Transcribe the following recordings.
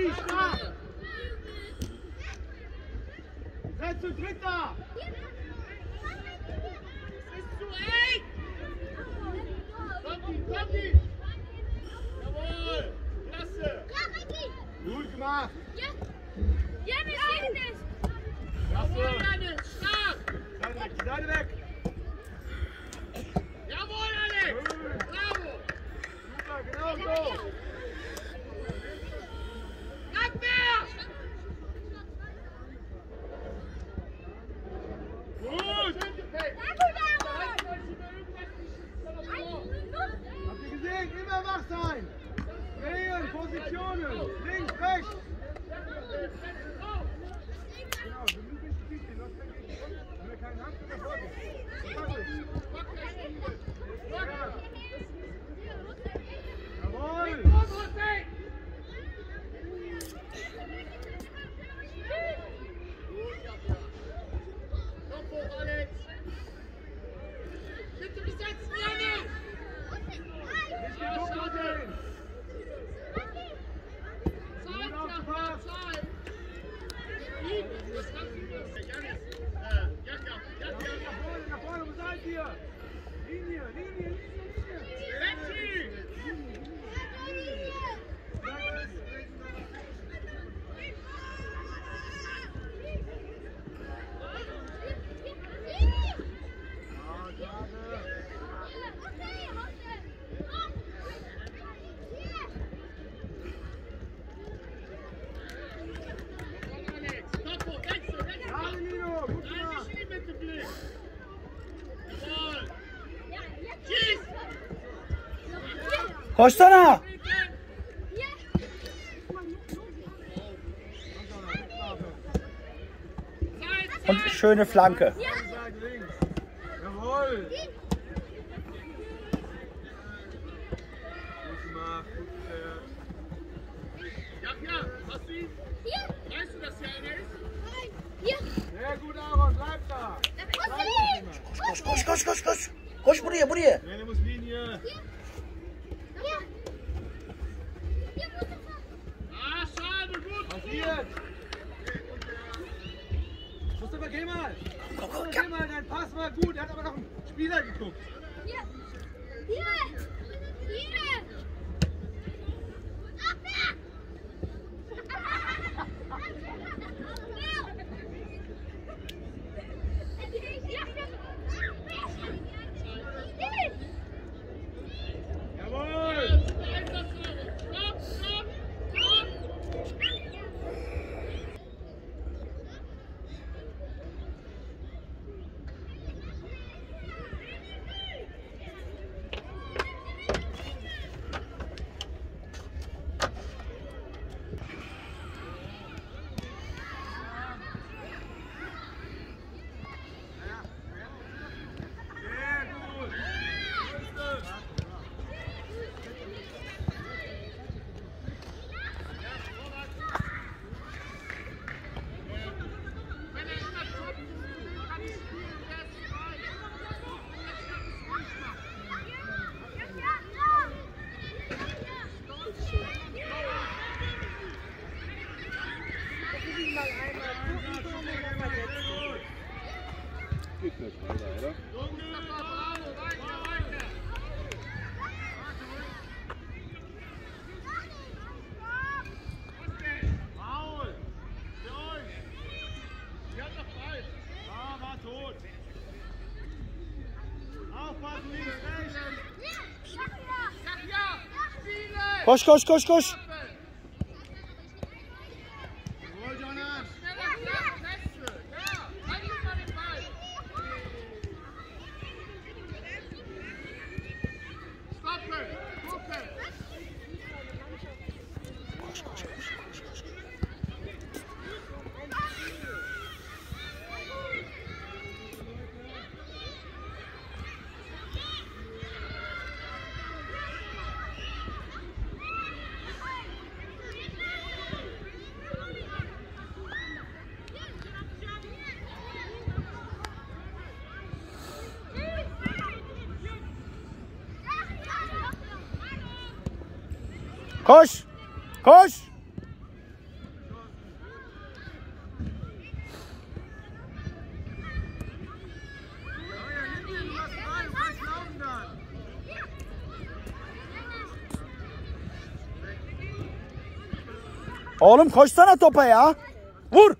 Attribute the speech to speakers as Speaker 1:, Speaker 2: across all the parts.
Speaker 1: Andi, stark! Seid zu dritter!
Speaker 2: Es ist zu eng! Komm die! Jawohl! Klasse!
Speaker 1: Gut gemacht!
Speaker 2: Ja, wir sehen es! Jawohl, Alex! Stark!
Speaker 1: Seite weg!
Speaker 2: Jawohl, Alex! Bravo!
Speaker 1: Super, genau so!
Speaker 2: Abwehr!
Speaker 1: Gut! Habt ihr gesehen? Immer wach sein! Drehen, Positionen! Links, rechts! Genau, wir müssen Spiel spielen, was kann gegen uns? Wenn wir keinen haben, können wir vorgehen. Jawohl!
Speaker 2: Kopf hoch, Alex! Bitte besetzen, Janik!
Speaker 1: Nicht geguckt und sehen!
Speaker 2: Zeit, Zeit! Das kannst du nicht. Janis! Jacka!
Speaker 1: Nach vorne, wo seid ihr? Linie!
Speaker 2: Betsy!
Speaker 3: Koşsana. Und schöne Flanke.
Speaker 1: Jawohl! Gut gemacht, gut gefährt.
Speaker 2: Ja, hast du ihn? Weißt du, dass hier einer ist?
Speaker 1: Sehr gut, Aaron, bleib da!
Speaker 3: Koş. Koş buraya.
Speaker 1: Rene muss Linie!
Speaker 2: Ah, schade, gut!
Speaker 1: Passiert! Mustafa, geh mal! Geh mal, dein Pass war gut, er hat aber noch einen Spieler geguckt. Jawohl! Sehr gut!
Speaker 4: Geht nicht weiter, oder?
Speaker 1: Paul! Für euch! Sie hat noch frei! Ah, war tot! Aufpassen, links, rechts!
Speaker 3: Koş.
Speaker 1: Jawohl, Jonas!
Speaker 3: Koş. Oğlum koşsana topa ya. Vur.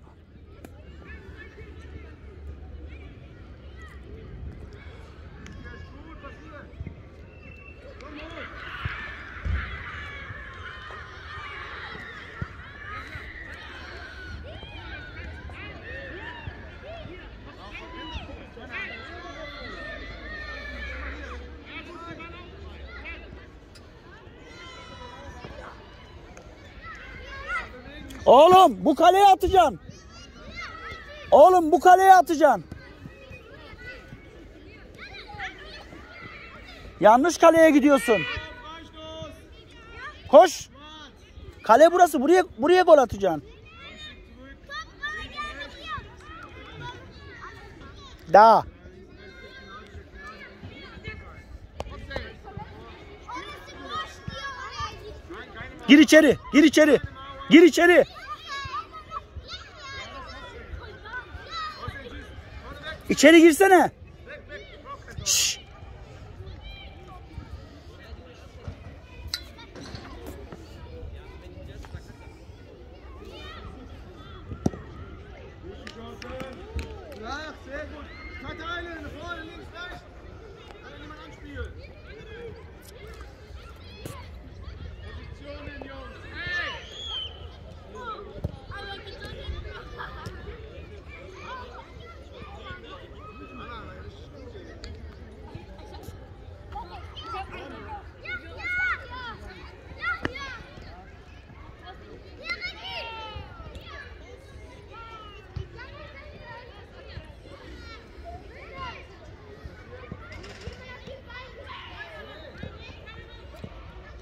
Speaker 3: Oğlum bu kaleye atacaksın. Oğlum bu kaleye atacaksın. Yanlış kaleye gidiyorsun. Koş. Kale burası. Buraya gol atacaksın. Daha. Gir içeri. Gir içeri. Gir içeri. İçeri girsene. Şşş.
Speaker 1: Ja, sehr gut. Verteilen, vorne, links, rechts. Kann jemand anspielen? Positionen, Jungs. Hey!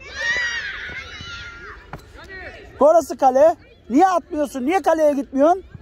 Speaker 3: Burası kale. Niye atmıyorsun? Niye kaleye gitmiyorsun?